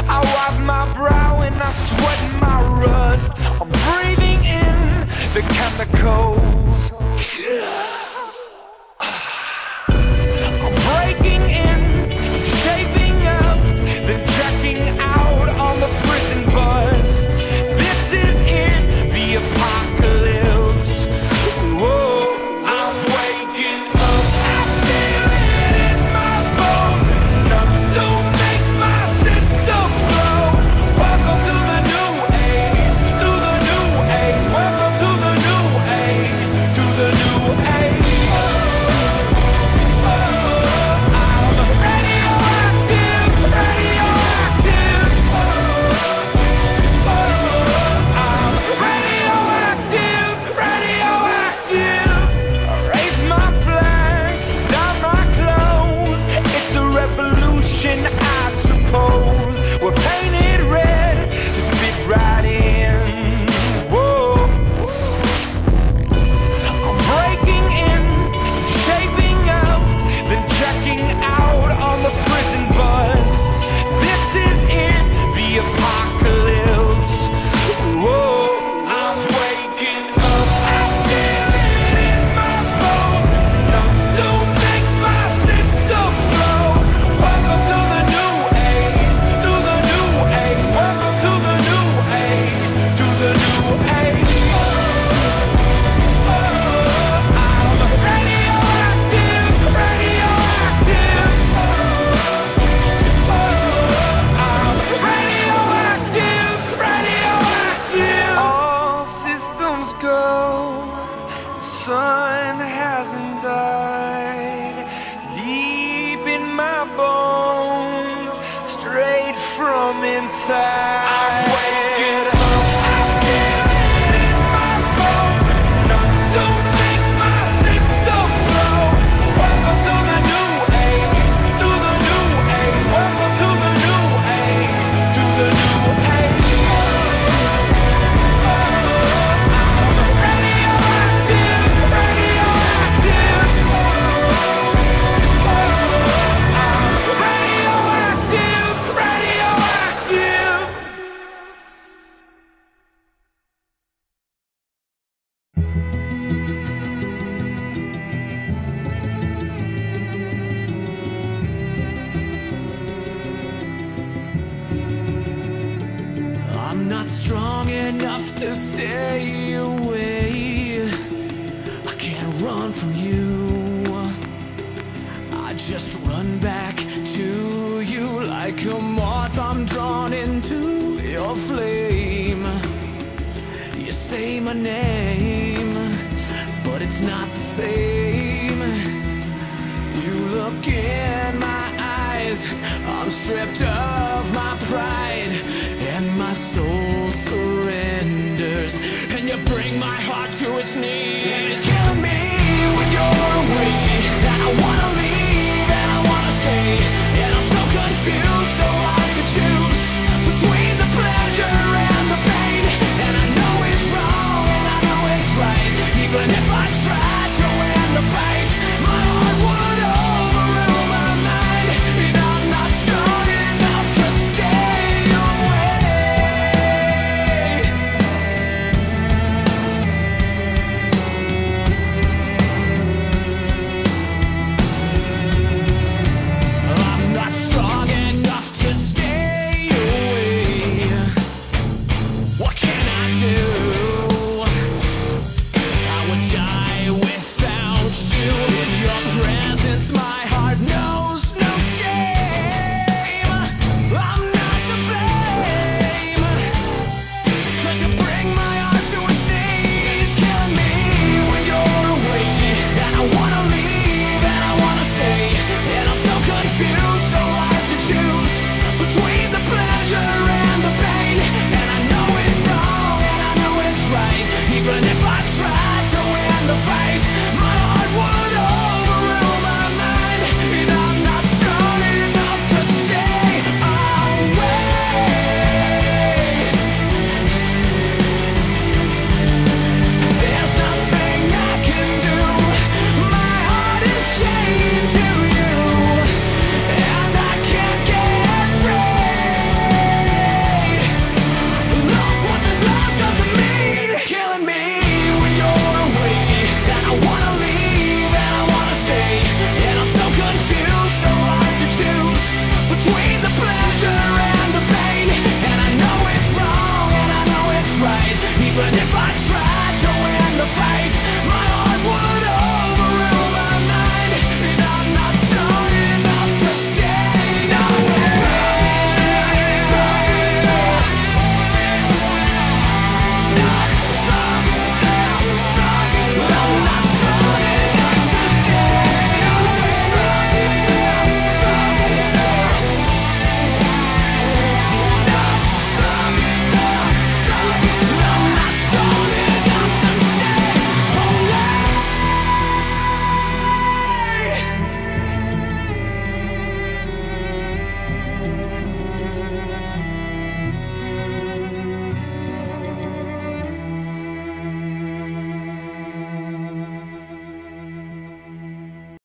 I wipe my brow and I sweat my rust. I'm breathing in the chemicals. I'm breaking in, shaping up, then checking out on the prison bus. This is in the apocalypse. Whoa, I'm waking up. I feel it in my bones, enough to make my system blow. Welcome to the new age, to the new age. Welcome to the new age, to the new age. I suppose we're painted red to fit right in. Whoa. I'm breaking in, shaping up, then checking out on the prison bus. This is in the apocalypse. Whoa, I'm waking up. I feel it in my bones, enough to make my system blow. Welcome to the new age, to the new age. Welcome to the new age, to the new age. I'm radioactive, radioactive. I'm radioactive, radioactive. All systems go. Sun hasn't died. Deep in my bones, straight from inside. I'm waking up. I feel it in my bones, enough to make my system blow. Welcome to the new age, to the new age. Welcome to the new age, to the new age. I'm radioactive, radioactive. Radioactive, radioactive. I'm not strong enough to stay away. I can't run from you. I just run back to you like a moth. I'm drawn into your flame. You say my name, but it's not the same. You look in my eyes, I'm stripped of my pride, and my soul surrenders, and you bring my heart to its knees. And it's killing me when you're away, and I wanna leave and I wanna stay, and I'm so confused, so hard to choose between the pleasure and the pain. And I know it's wrong and I know it's right, even if I tried to win the fight, my heart would overrule my mind, and I'm not strong enough to stay away. I'm not strong enough to stay away. What can I do? I would die with